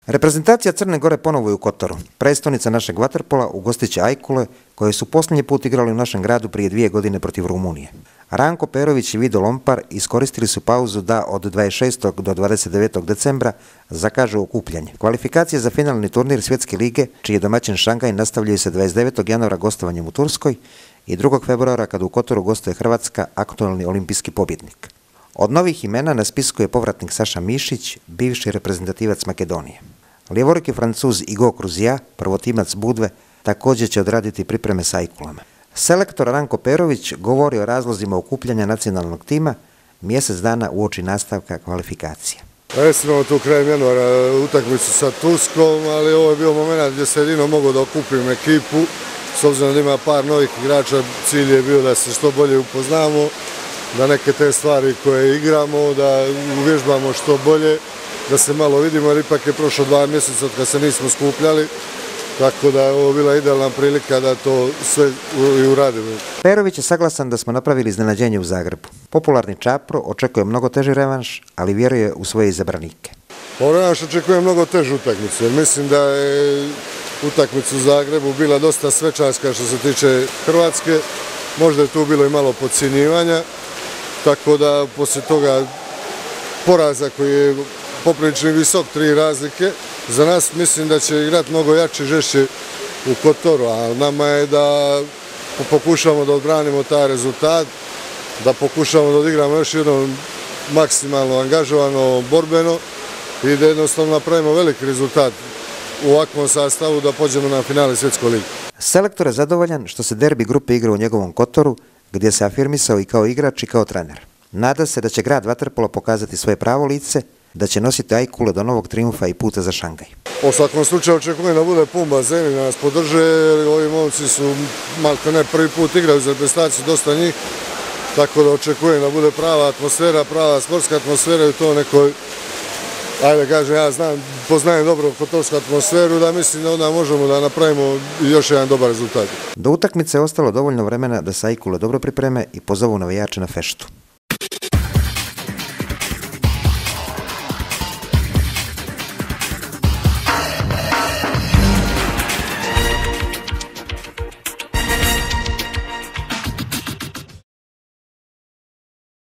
Reprezentacija Crne Gore ponovo je u Kotoru. Prestonica našeg vaterpola ugostit će Ajkule, koje su posljednji put igrali u našem gradu prije 2 godine protiv Rumunije. Ranko Perović i Vido Lompar iskoristili su pauzu da od 26. do 29. decembra zakažu okupljanje. Kvalifikacije za finalni turnir Svjetske lige, čiji je domaćin Šangaj, nastavljaju se 29. januara gostovanjem u Turskoj i 2. februara kada u Kotoru gostuje Hrvatska, aktualni olimpijski pobjednik. Od novih imena na spisku je povratnik Saša Mišić, bivši reprezentativac Makedonije. Lijevoruki Francuz Igo Kruzija, prvotimac Budve, također će odraditi pripreme s Ajkulama. Selektor Ranko Perović govori o razlozima okupljanja nacionalnog tima mjesec dana uoči nastavka kvalifikacija. Imamo tu krajem januara utakmicu sa Turskom, ali ovo je bio moment gdje se jedino mogu da okupim ekipu. S obzirom da ima par novih igrača, cilj je bio da se što bolje upoznamo, da neke te stvari koje igramo, da uvježbamo što bolje, da se malo vidimo, jer ipak je prošlo 2 mjeseca od kad se nismo skupljali, tako da je ovo bila idealna prilika da to sve i uradimo. Perović je saglasan da smo napravili iznenađenje u Zagrebu. Popularni Čapro očekuje mnogo teži revanš, ali vjeruje u svoje izabranike. Revanš očekuje mnogo težu utakmicu, jer mislim da je utakmica u Zagrebu bila dosta svečarska što se tiče Hrvatske. Možda je tu bilo i malo podcjenjivanja, tako da poslije toga poraza koji je poprilično visok, 3 razlike, za nas mislim da će igrati mnogo jače, žešće u Kotoru, a nama je da pokušamo da odbranimo taj rezultat, da pokušamo da odigramo još jedno maksimalno angažovano, borbeno i da jednostavno napravimo veliki rezultat u ovakvom sastavu da pođemo na finale Svjetskoj ligi. Selektor je zadovoljan što se derbi grupe igra u njegovom Kotoru, gdje se afirmisao i kao igrač i kao trener. Nada se da će grad vaterpola pokazati svoje pravo lice, da će nositi Ajkule do novog trijumfa i puta za Šangaj. U svakom slučaju očekujem da bude pun bazen i da nas podrže, jer ovi momci su malko ne prvi put igraju za reprezentaciju, dosta njih, tako da očekujem da bude prava atmosfera, prava sportska atmosfera i u to nekoj, ajde kažem, ja poznajem dobro kotorsku atmosferu, da mislim da onda možemo da napravimo još jedan dobar rezultat. Do utakmice je ostalo dovoljno vremena da se Ajkule dobro pripreme i pozovu navijače na feštu.